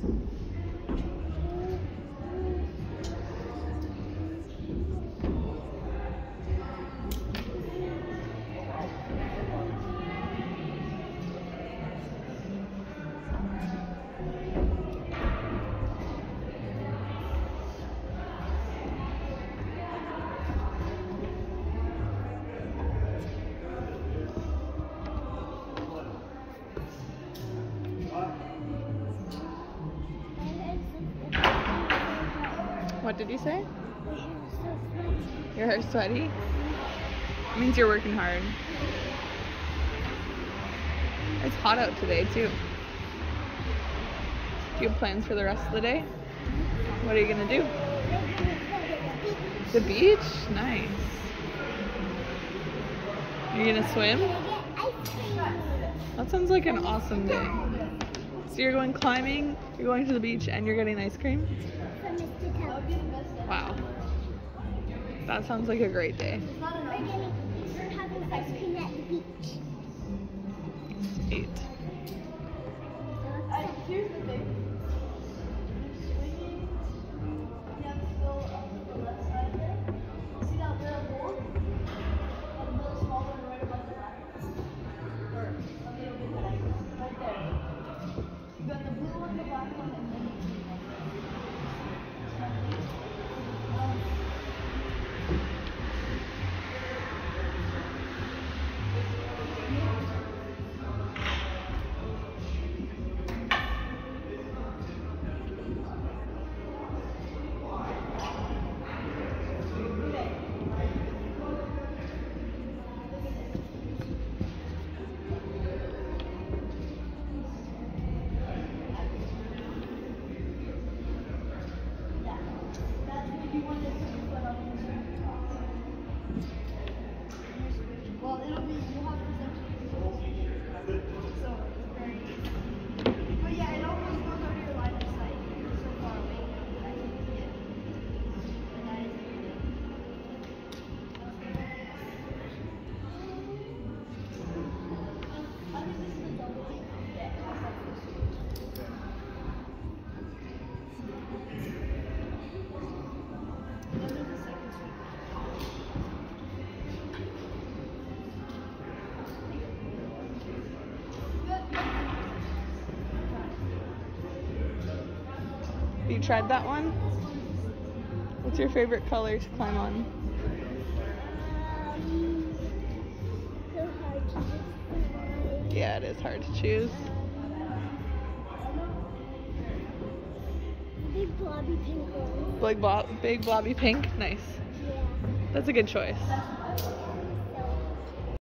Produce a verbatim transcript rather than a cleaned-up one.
What did you say? Your hair's sweaty? It means you're working hard. It's hot out today too. Do you have plans for the rest of the day? What are you gonna do? The beach? Nice. Are you gonna swim? That sounds like an awesome day. So you're going climbing, you're going to the beach, and you're getting ice cream? Wow. That sounds like a great day. We're having ice cream at the beach. Eight. Uh, here's the thing. Swinging, you have to go up to the left side there. See that little hole? And the little small one right above the back? Or a little bit back. Right there. You got the blue one, the black one, and then the green one. Um, Well, it'll be, you'll have perception. So, very good. But yeah, it almost goes out of your line of sight. You're so far away that I can see it. And that is I think this is a double thing. Yeah, it has that first one. Then there's a second swing. Have you tried that one? What's your favorite color to climb on? Um, so hard to decide. Yeah, it is hard to choose. Big blobby pink one. Big, blob, big blobby pink? Nice. Yeah. That's a good choice.